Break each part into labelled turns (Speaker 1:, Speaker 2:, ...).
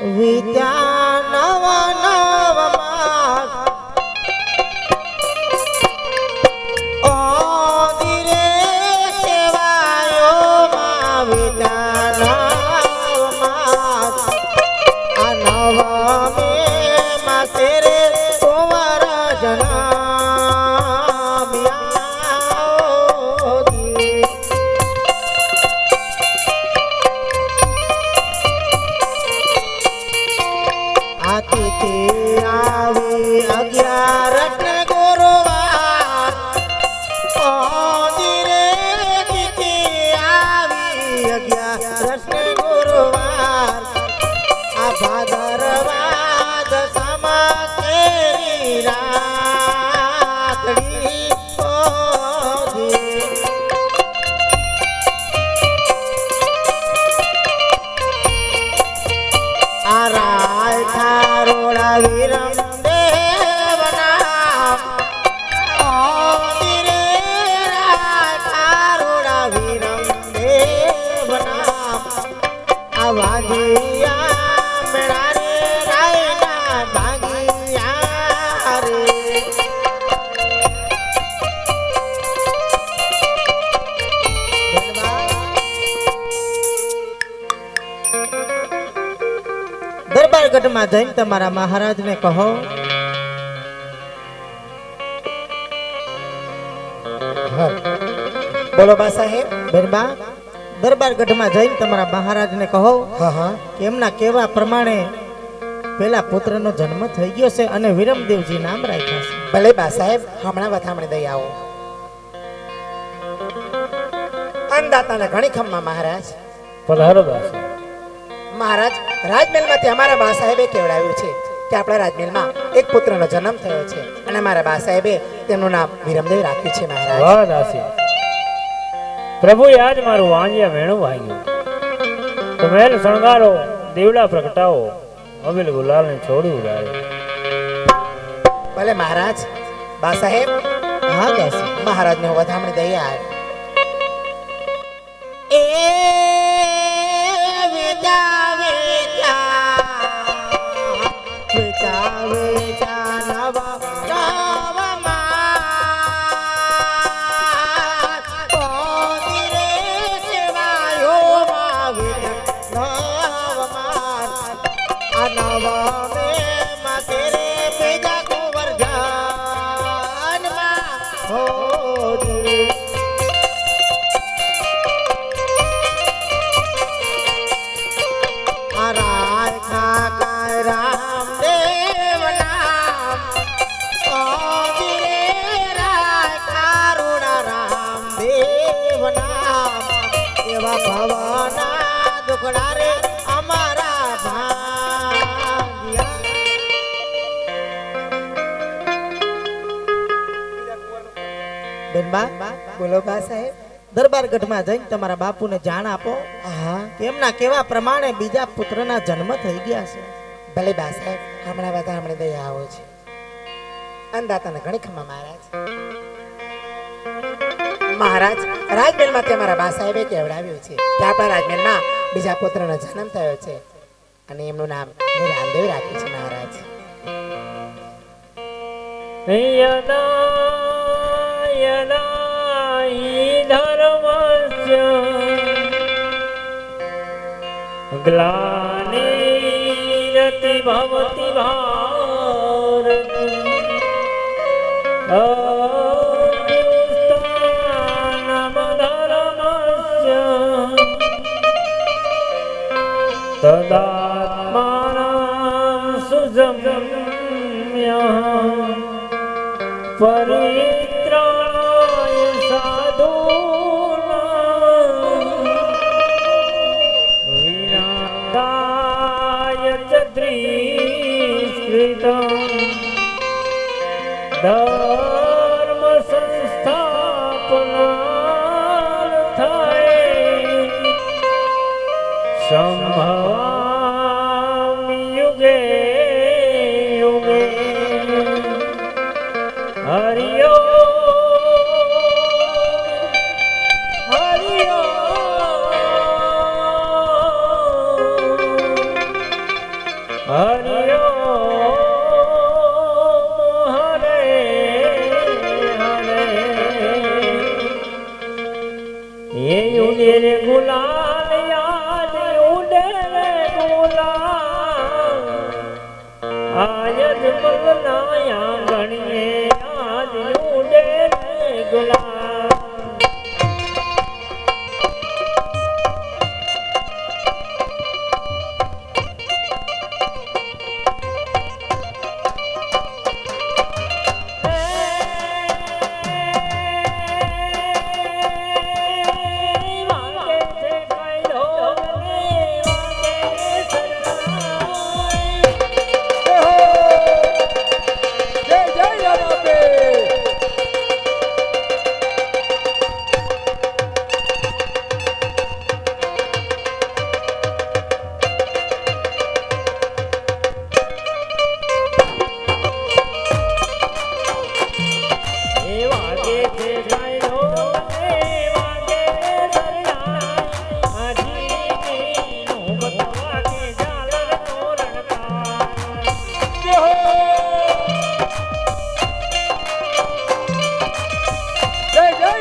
Speaker 1: વિદ્યા નવ નવ માસ ઓ ધીરે સેવાયો માં વિદ્યા નવ માસ આ નવ મે માસે રે કુંવર ભાદરવાદ સમા કેરી રાખડી આ રાય થારોડા વિરમ દેવના રે રાય થારોડા વિરમ દેવના આ વાદિયા दरबारगढ़ में जैन तमारा महाराज ने कहो बोलो बा साहेब बेनबा दरबारगढ़ में जैन तमारा महाराज ने कहो कि एमना केवा प्रमाणे पेला पुत्र नो जन्म थई गयो छे अने विरमदेव जी नाम राख्या छे। भले बा साहेब हमणा वथामणे दई आवो अन्नदाता ने घणी खम्मा महाराज
Speaker 2: पधारो बा
Speaker 1: महाराज राजमहल में हमारा बा साहेबे केवડાવ્યું છે કે આપણા રાજમહેલમાં એક પુત્રનો જન્મ થયો છે અને મારા બા સાહેબે તેમનું નામ વિરમદેવ રાખ્યું છે મહારાજ।
Speaker 2: વાહ દાસી પ્રભુ આજ મારું વાંજિયા વેણું વાગ્યું તો મહેલ શણગારો દેવડા પ્રગટાવો અબિલ ગુલાલ ને છોડી ઉડાડે।
Speaker 1: ભલે महाराज બા સાહેબ હા દાસી महाराज ને વધામણી દઈ આવ એ बोलो बा साहेब दरबारगढ़ में जैन तमारा बापू ने जाण आपो कि एमना केवा प्रमाणे बीजा पुत्रना जन्म थई गया छे। भले बा साहेब हमणा वता हमणे दई आवो छे अन्नदाता ने घणी खम्मा महाराज। महाराज राजमहल में हमारा बा साहेबे केवડાવ્યું છે કે આપણા રાજમહેલમાં બીજા પુત્રનો જન્મ થયો છે અને એમનું નામ રામદેવ રાખ્યું છે महाराज।
Speaker 2: यदा यदा धर्मस्य ग्लानिरति भवति भारत अभ्युत्थानमधर्मस्य तदात्मानं सुजम्य परित्राय साधूनां विनाशाय च त्रिस्कृतं धर्म संस्थापनार्थाय संभवामि युगे युगे। हरिओ हरिओ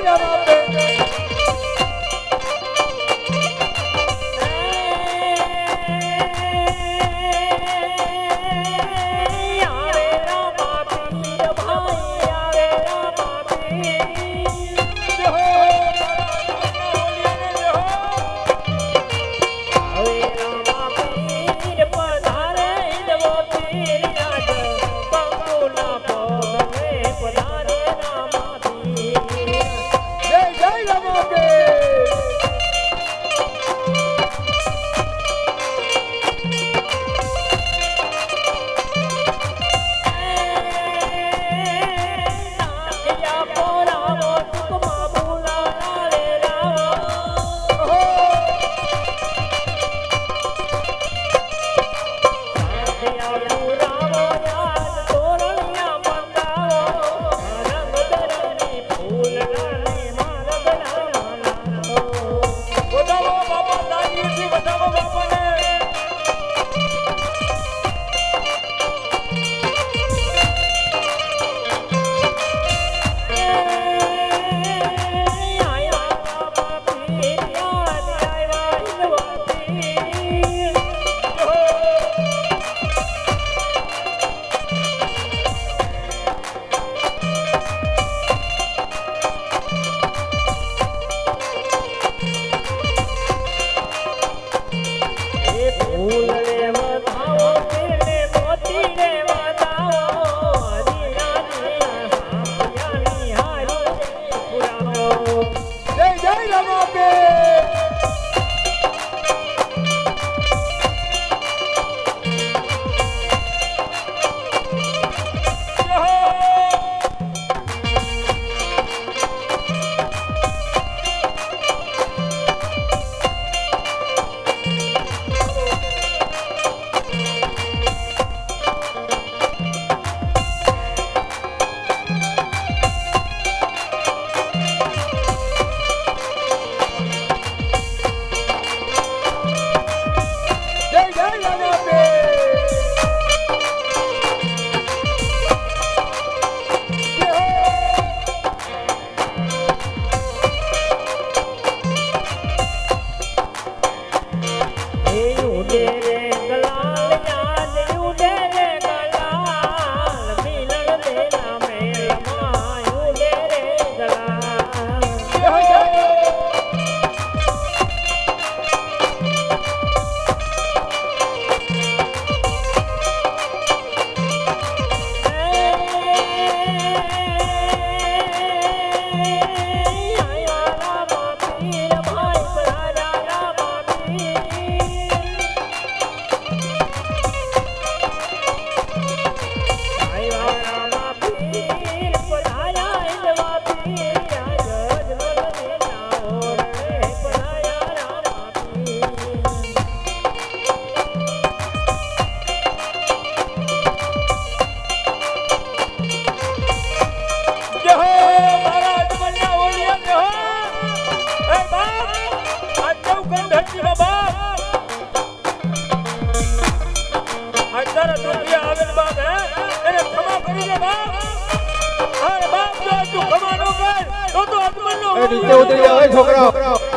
Speaker 3: નીચે ઉતરી જાઓ છોકરાઓ,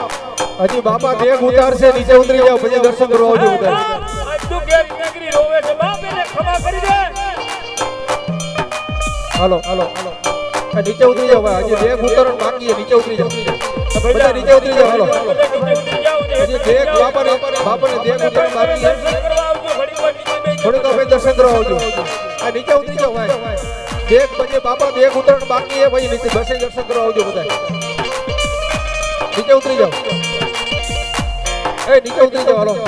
Speaker 3: હજી બાપા દેખ ઉતારશે, નીચે ઉતરી જાઓ પછી દર્શન કરવા આવજો બધા. હાલો હાલો હાલો, નીચે ઉતરી જાઓ ભાઈ, હજી દેખ ઉતારણ બાકી છે, નીચે ઉતરી જાઓ બધા, નીચે ઉતરી જાઓ. હાલો હજી દેખ બાપાને દેખ ઉતારણ બાકી છે, થોડીક આપણે દર્શન કરવા આવજો. આ નીચે ઉતરી જાઓ ભાઈ, દેખ પછી બાપા દેખ ઉતારણ બાકી છે, પછી નીચે બસે દર્શન કરવા આવજો બધા. નીચે ઉતરી જાઓ, નીચે ઉતરી જાઓ. હાલો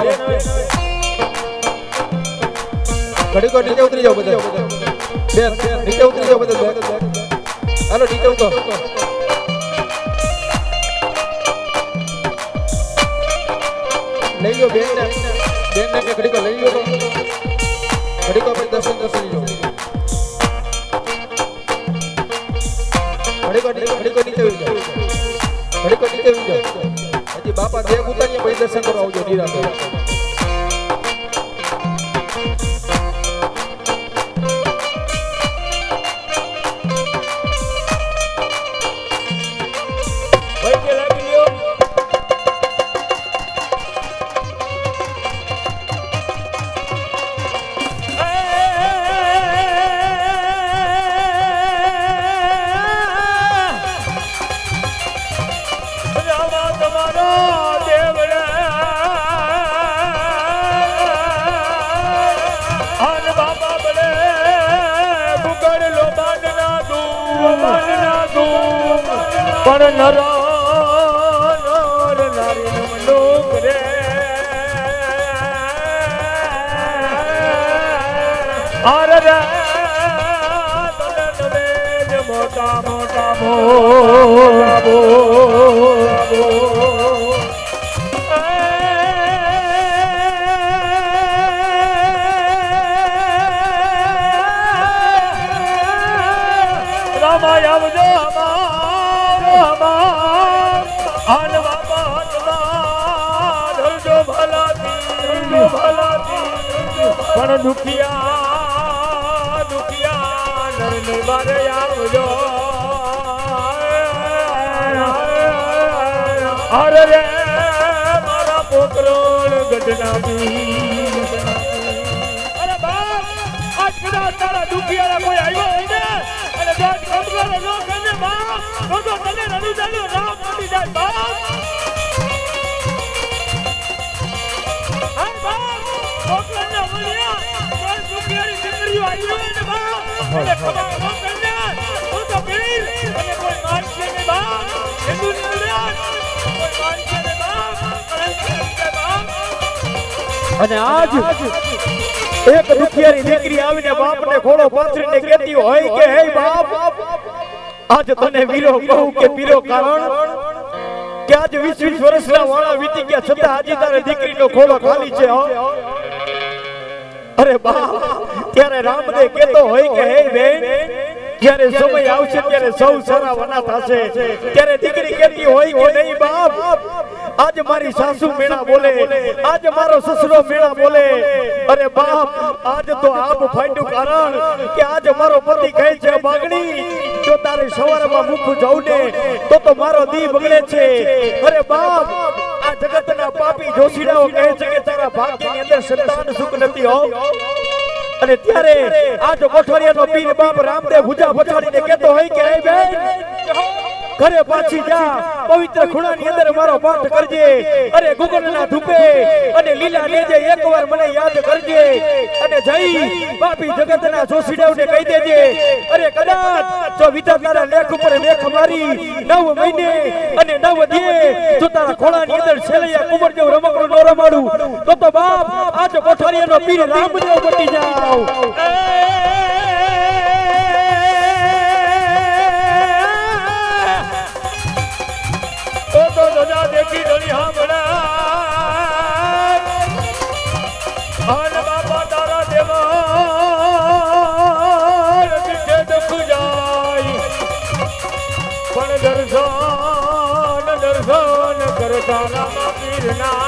Speaker 3: ઘડીક નીચે ઉતરી જાઓ બધા, નીચે ઉતરી જાઓ બધા. હાલો નીચે ઉતરો, લઈ લો બેન ને ઘડીક લઈ લો, ઘડીક આપણે દર્શન લો, ઘડીક નીચે ઉતરી જાઓ, ઘડીક નીચે ઉતરી જાઓ. હજી બાપા દેખ ઉતારીએ પછી દર્શન કરવા આવજો નિરાતે.
Speaker 2: પણ નર નારી મનુક રે આર રે મોટા મોટા બો રામાય આવજો પણ દુખિયા નર મારે આવજો અરે રે મારા પોકરણ ગઢના અરે બાપ આજ કદાચ તારા દુખિયા કોઈ આવ્યો હોય ને અને જો કમરો ન કરે બાપ તો તને રડી જાય રામ મળી જાય બાપ
Speaker 3: અને આજ એક દુખિયારી દીકરી આવીને બાપને ખોળો પાથરીને કહેતી હોય કે હે બાપ આજ તને વીરો કહું કે પીરો કારણ કે આજ 20 વર્ષના વાળા વીતી ગયા છતાં આજે તારે દીકરીનો ખોળો ખાલી છે અરે બાપ ત્યારે રામદેવ કહેતો હોય કે હે બેન જ્યારે સમય આવશે ત્યારે સૌ સારા વના થશે ત્યારે દીકરી કહેતી હોય કે નહીં બાપ આજ મારી સાસુ મેણા બોલે આજ મારો સસરો મેણા બોલે અરે બાપ આજ તો આપ ફાટ્યું કારણ કે આજ મારો પતિ કહે છે બાગણી જો તારે સવારમાં મુખ જાઉં ને તો મારો દી બગડે છે અરે બાપ આ જગતના પાપી જોશીડાઓ કહે છે કે તારા ભાગ્યની અંદર સંતાન સુખ નથી હો અને ત્યારે આ જો કોઠોરિયાનો પીર બાપ રામદેવ ભુજા પછાડીને કહેતો હોય કે હે બેન ઘરે પાછી જા પવિત્ર ખૂણાની અંદર મારો પાઠ કરજે અરે ગુગળના ધૂપે અને લીલા લેજે એકવાર મને યાદ કરજે અને જઈ પાપી જગતના જોશીડાઓને કહી દેજે અરે કદાચ જો વિધાતાના લેખ ઉપર લેખ મારી 9 મહિને અને 9 દિયે જો તારા ખોળાની અંદર છેલૈયા કુંવર જેવું રમકડું ન રમાડું તો બાપ આજ કોઠારીયાનો પીર રામદેવ બની જાવ
Speaker 2: देखी डोली हामड़ा आन बाबा तारा देवा पीछे दुख जाई पण दर्शन करता राम पीरना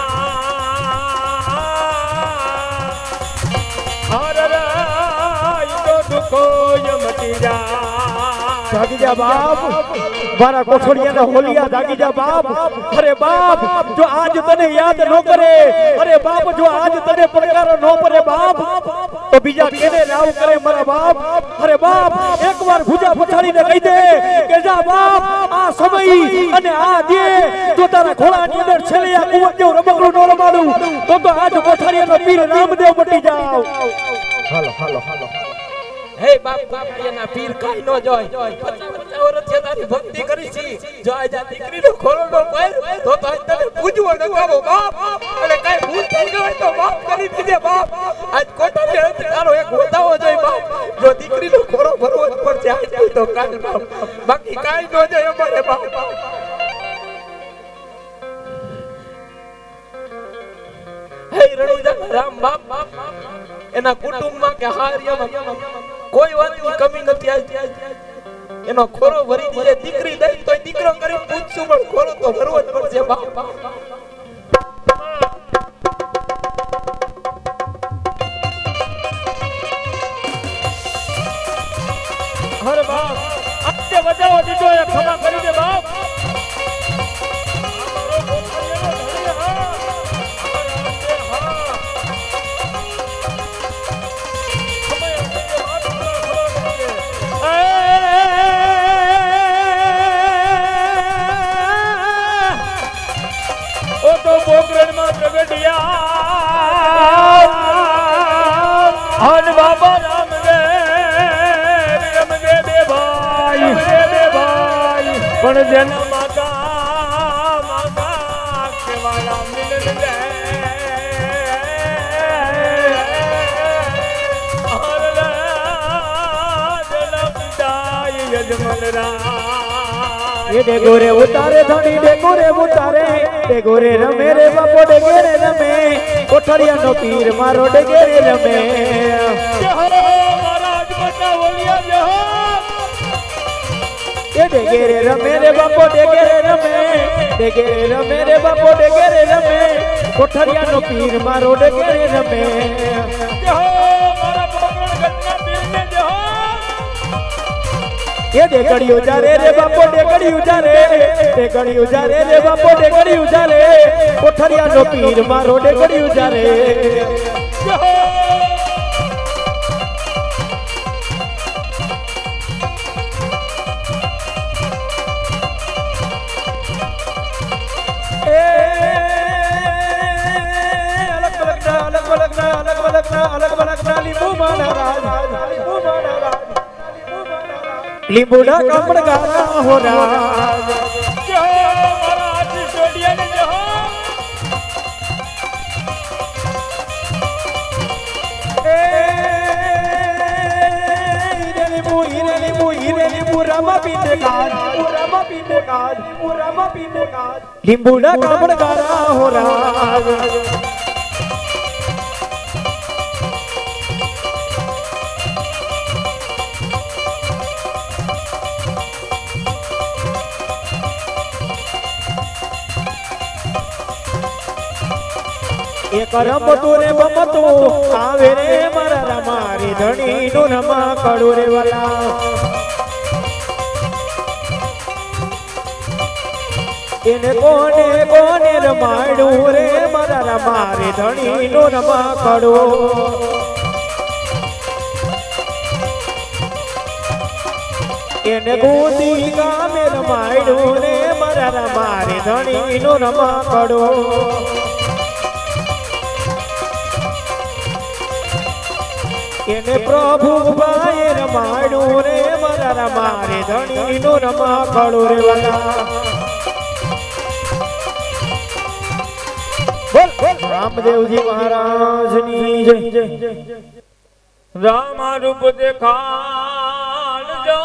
Speaker 2: हर राई तो दुखो मटी जा
Speaker 3: जागी जा बाप मारा कोठड़ियाना होलिया जागी जा बाप अरे बाप जो आज तने याद न करे अरे बाप जो आज तने પડકારો ન પડે બાપ તો બીજા કેને લાવ કરે મારા બાપ અરે બાપ એકવાર ભુજા પછાડીને કહી દે કે જા બાપ આ સમય અને આ દે જો તારા ખોળાની અંદર છેલ્યા કુંવર જેવું રમકડું ન રમાડું તો આજ કોઠારીયાનો પીર રામદેવ બની જાવ હાલો હાલો હાલો
Speaker 1: હે બાપ બાપડિયાના પીર કાઈ નો જોય 50 વર્ષથી તારી ભક્તિ કરી છી જો આજ આ દીકરીનો ખોળો પાર તો તને પૂજવો ન કરો બાપ અને કાઈ ભૂલ થઈ ગઈ તો માફ કરી દીજે બાપ આજ કોટાને તારો એક હોતાવો જોઈ બાપ જો દીકરીનો ખોળો ભરવો જ પડશે આજ તો કાલ બાપ બાકી કાઈ નો જોય અમારે બાપ હે રણુજા રામ બાપ એના કુટુંબમાં કે હારિયામાં કોઈ વાતની કમી નથી આવી એનો ખોરો ભરી દીજે દીકરી દઈ તોય દીકરો કરી પૂછશું પણ ખોરો તો ભરવો જ પડશે બાપ
Speaker 2: હર બાપ આજે બજાવો દીધો એ ખમા કરી દે બાપ पण जन मागा मागा के वाला मिलन दे और जन पिताई यजमन रा
Speaker 4: ये डेगोरे उतारे धनी डेगोरे उतारे डेगोरे रमे रे बापो डेगेरे रमे कोठरिया नो पीर मारो डेगेरे रमे
Speaker 2: जय हो महाराज बता बोलिया जय हो
Speaker 4: ये डेगेरे रमे रे बापो डेगेरे रमे डेगेरे रमे रे बापो डेगेरे रमे कोठरिया नो पीर मारो डेगेरे रमे
Speaker 2: जय हो मारा पकड़ गन्ना पीर ने जय हो
Speaker 4: ये डेगड़ी उजारे रे बापो डेगड़ी उजारे डेगड़ी उजारे रे बापो डेगड़ी उजारे कोठरिया नो पीर मारो डेगड़ी उजारे अलग लिंबू महाराज लिंबूड़ा कपड़ गाना हो राज
Speaker 2: जय हो महाराज सोडिया ने जय हो
Speaker 4: हीरे लिंबू रामा पीते काज लिंबूड़ा कपड़ गाना हो राज एक रमतु रे बमतु आवे रे मारा रमारी धनी नु रमा कड़ू रे वाला इने कोने कोने रमाड़ू रे मारा रमारी धनी नु रमा कड़ू इने गोदी का में रमाड़ू रे मारा रमारी धनी नु रमा कड़ू इने प्रभु भाई रमाड़ू रे मारा रमारे धनी नो रमा कड़ू रे वाला बोल रामदेव जी महाराज नी जय
Speaker 2: रामा रूप देखाल जो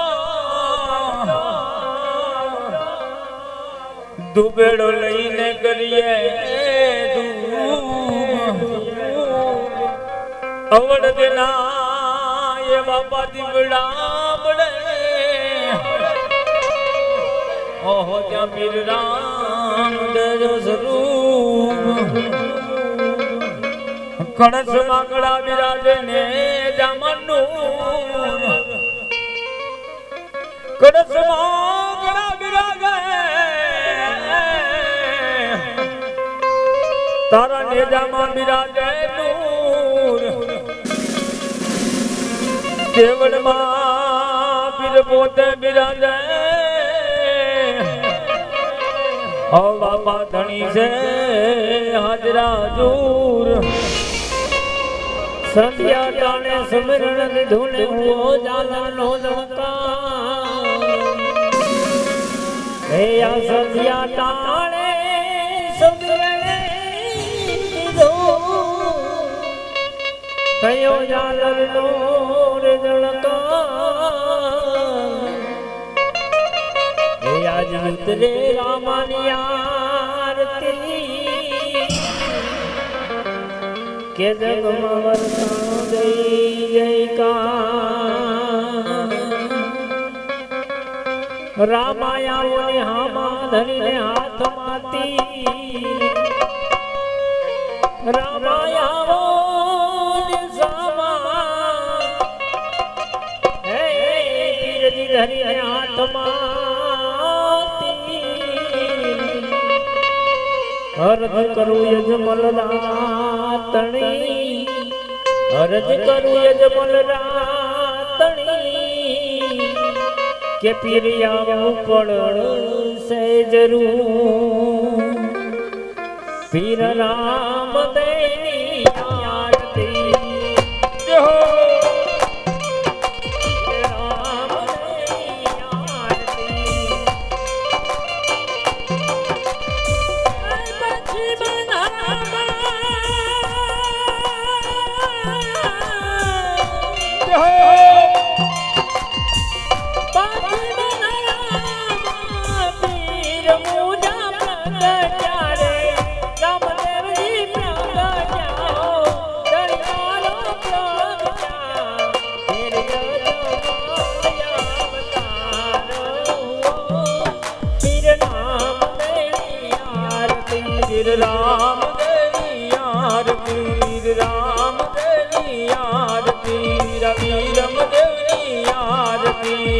Speaker 2: दुबेड़ो लईने करिए अवड़ देना ये बाबा दी बड़ा बड़े ओहो त्या पीर राम दे स्वरूप कणस मांगड़ा विराजे ने जामनु कणस मांगड़ा विराजे तारा ने जामा विराजे नूर देवल मां पीर पोते विराजे ओ बाबा धनी से हाजरा दूर संध्या टाणे सुमिरण धुने हुओ जालन नो जणका हे या संध्या टाणे सुमिरण धो कयो जालन नो जणका हे आज उतरे रामानी आरती के जग वर्षा जय जयकार रामाया ने हामा धनी ने हाथ माती रामाया ने सामा हे पीर जी धनी ने हाथ माती अर्ज करू यजमल रातणी अर्ज करू यजमल रातणी के पीरिया पड़ से जरूर पीर राम देनी आरती जो राम देनी आरती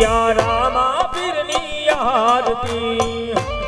Speaker 2: या रामा पीरनी आरती।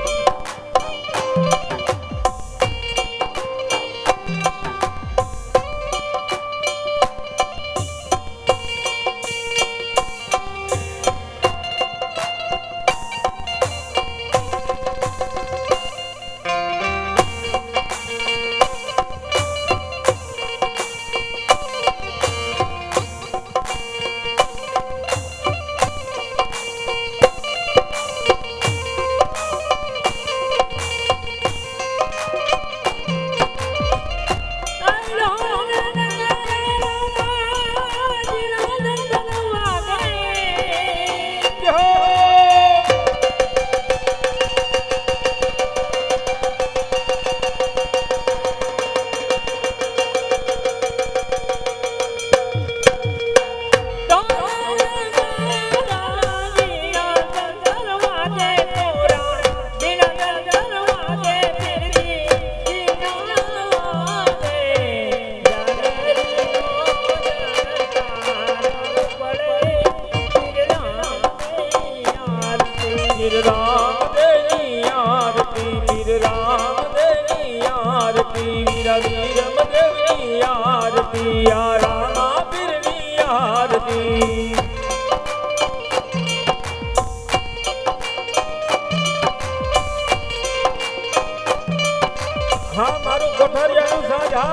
Speaker 2: हाँ मारू कोठरिया साझा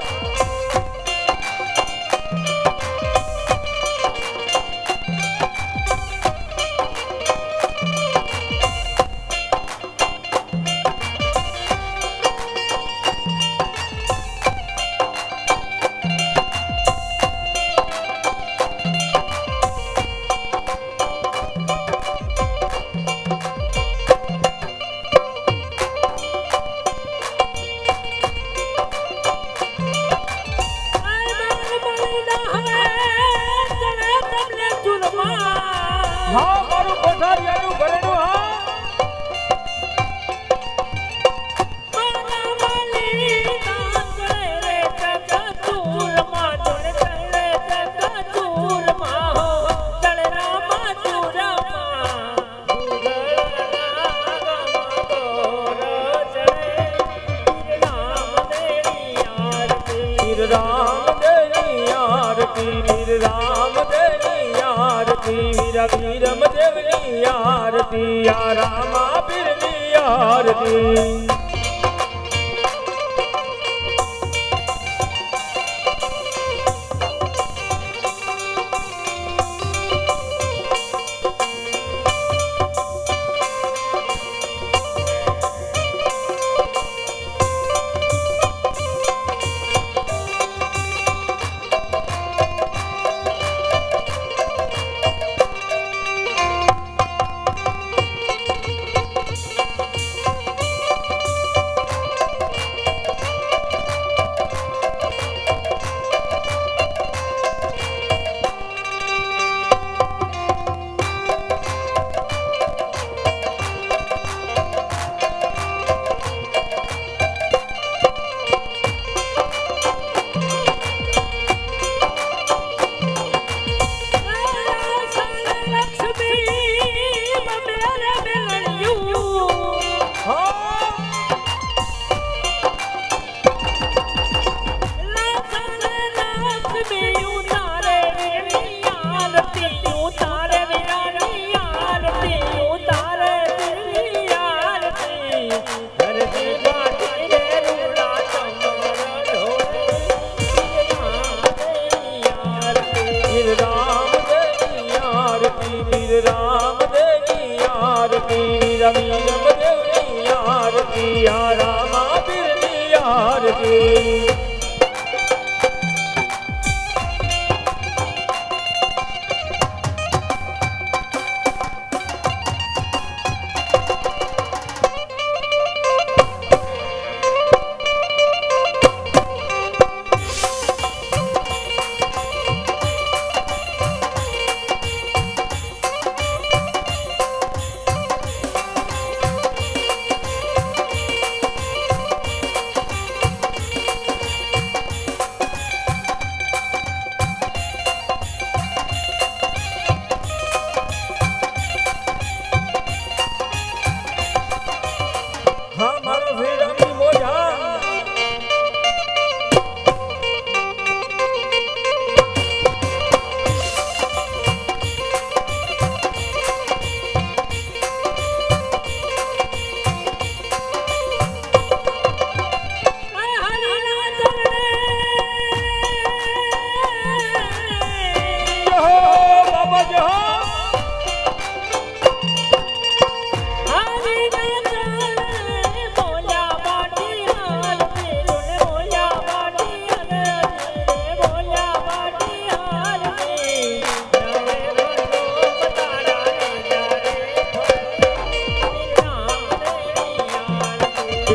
Speaker 2: वीरम देवनी आरती या रामा पीरनी आरती।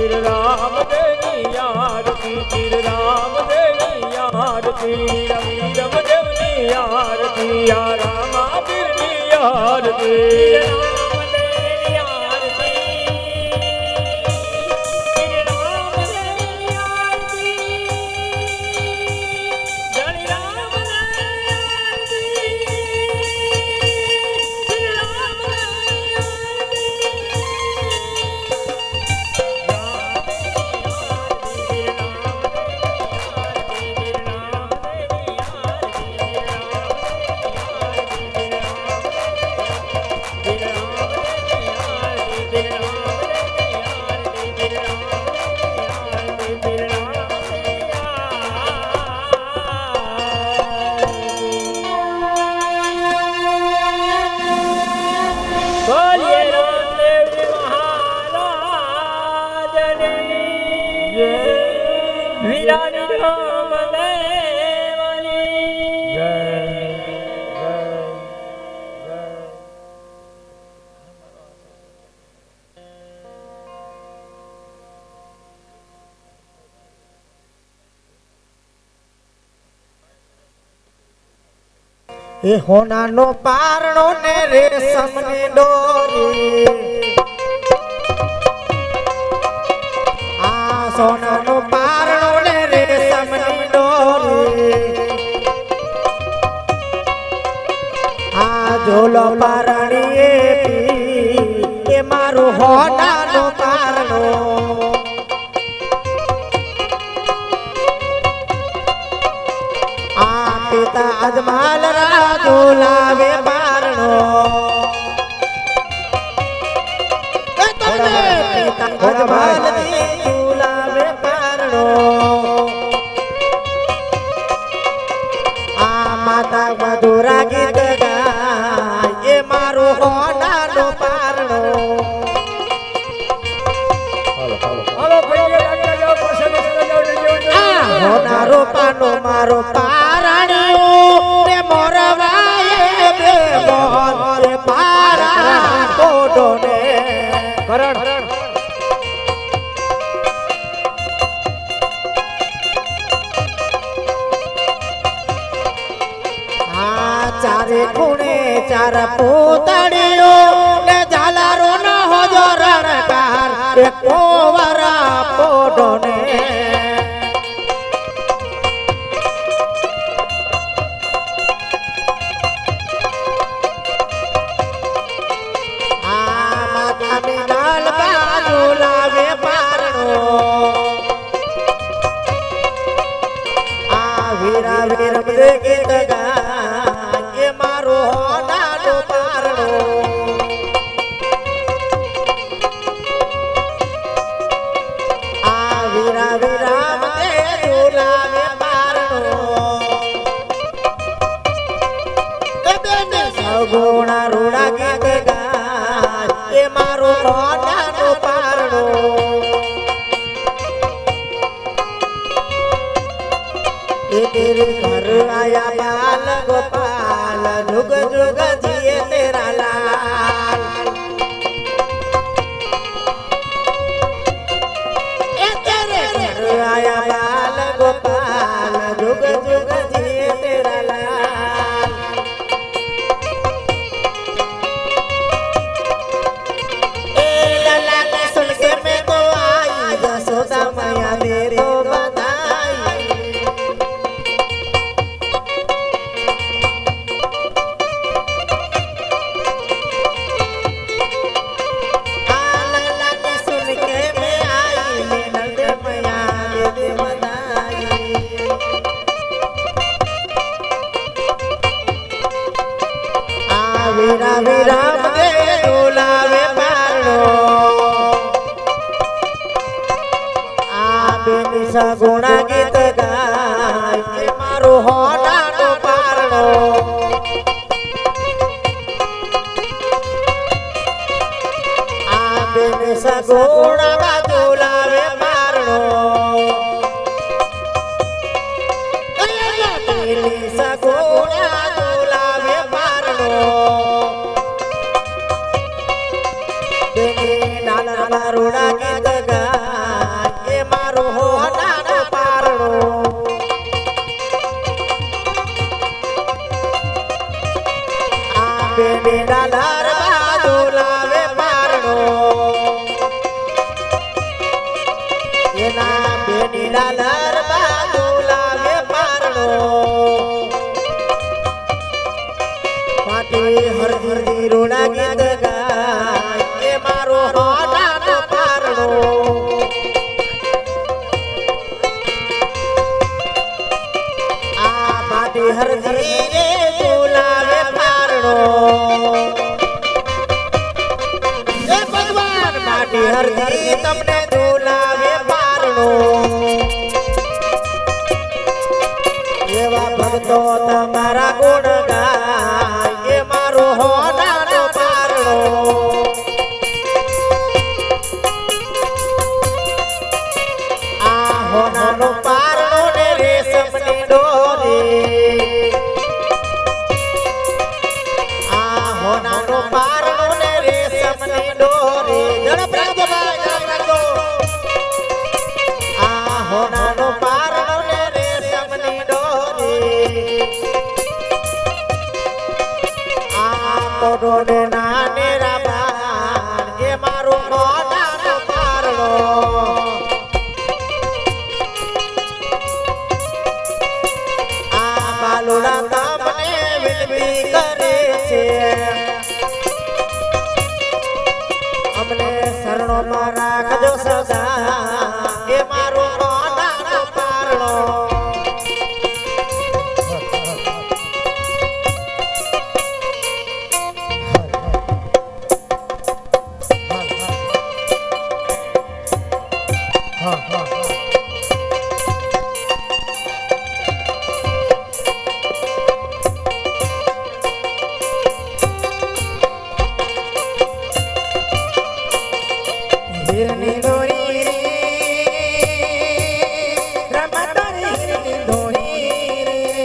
Speaker 2: श्री राम देवनी आरती श्री राम देवनी आरती रविरम देवनी आरती या रामा बिरनी आरती राम देवनी आरती श्री राम देवनी आरती जय राम देवनी आरती श्री राम बोलिए रामदेव जी महाराज ने वीरानी राम देवनी
Speaker 1: એ હોનાનો પારણો ને રેશમની ડોરી આ સોનાનો પારણો ને રેશમની ડોરી આ ઝોલો પારણીએ પી એ મારું હોનાનો પારણો पिता अजमाल राजू लावे बारणो पिता अजमाल राजू लावे बारणो आ माता मधुरा गीत गाय ये मारो होनानो पारणो होनारो पानो मारो पारणियो रे मोरवाए बे मोर पारा कोडोने करण आ चारे खूणे चार पूतड़ियो ने झालारो न हो जो रणकार रे कोवरा कोडोने गीत गाय मारो होनानो पारणो आ वीरा विराम दे झूलावे पारणो बेबे सगुणा रूड़ा गीत गाय मारो होनानो पारणो तेरे घर आया बाल गोपाल जुग जुग जिए तेरा लाल तेरे घर आया बाल गोपाल जुग जुग जिए तेरा लाल ए लला के सुन के मैं तो आई यशोदा मैया दे दो वीरा विराम दे झूलावे पारणो आ बेनी सगुणा गीत गाय मारो होनानो पारणो आ बेनी सगुणा झूलावे पारणो बेनी सगुणा झूलावे पारणो रूड़ा गीत गाय વિહરતી તમને ઝુલાવે પારણો એવા ભક્તો તમારા ગુણ ગાય એ મારો હોનાનો પારણો આ હોનાનો પારણો ને રેશમની ડોરી આ હોનાનો પારણો ને રેશમની ડોરી ઝડપ રાખજો ભાઈ ઝડપ રાખજો આ હોનાનો પારણો ને રેશમની ડોરી આ મોઢો ને નાને રાબાણ એ મારો હોનાનો પારણો બાલુડા તમને વિનંતી કરે છે અમને શરણોમાં રાખજો સદા એ મારો હોનાનો પારણો હિરની દોરી રમતારી હિરની દોરી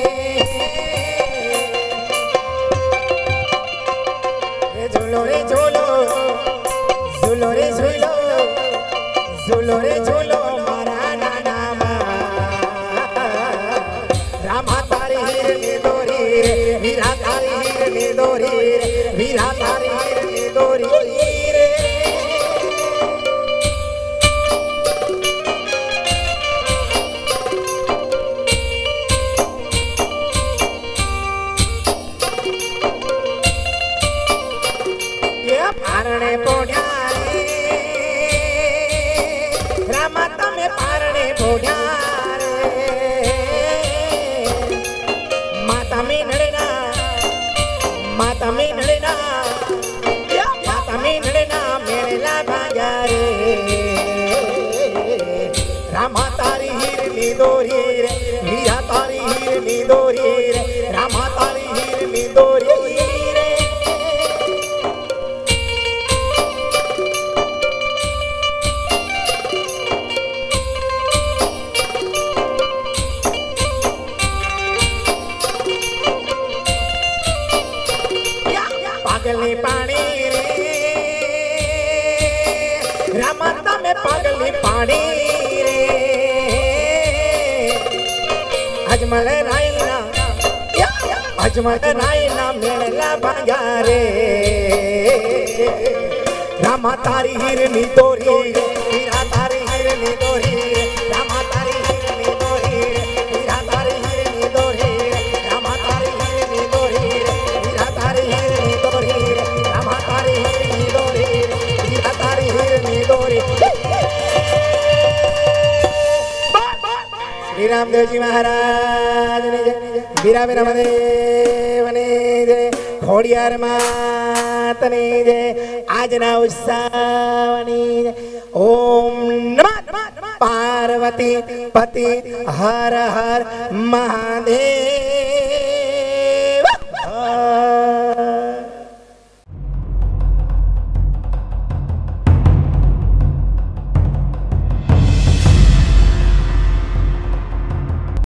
Speaker 1: રે ઝૂલો રે ઝૂલો ઝૂલો રે ઝૂલો ઝૂલો રે ઝૂલો મારા નાનામાં રામા તારી હિરની દોરી રે વીરા તારી હિરની દોરી રે વીરા તારી હિરની દોરી રે પારણે પોઢ્યા રે રામા તમે પારણે પોઢ્યા રે માતા મીનડના મેળેલા ભાગ્યા રે રામા તારી હીરની દોરી રે વીરા તારી હીરની દોરી રે રામા તારી હીરની દોરી રે પાગલની પાણી રે રામા તમે પાગલની પાણી રે અજમલ રાયના મેળલા ભાગ્યા રે રામા તારી હીરની દોરી વીરા તારી હીરની દોરી રામા તારી હીરની દોરી વીરા તારી હીરની દોરી રામા તારી હીરની દોરી વીરા તારી હીરની દોરી રામા તારી હીરની દોરી વીરા તારી હીરની દોરી શ્રી રામદેવજી મહારાજની જય વીરા રામદેવની જય ખોડિયાર માતની જય આજના ઉત્સવની જય ઓમ નમઃ પાર્વતી પતિ હર હર મહાદેવ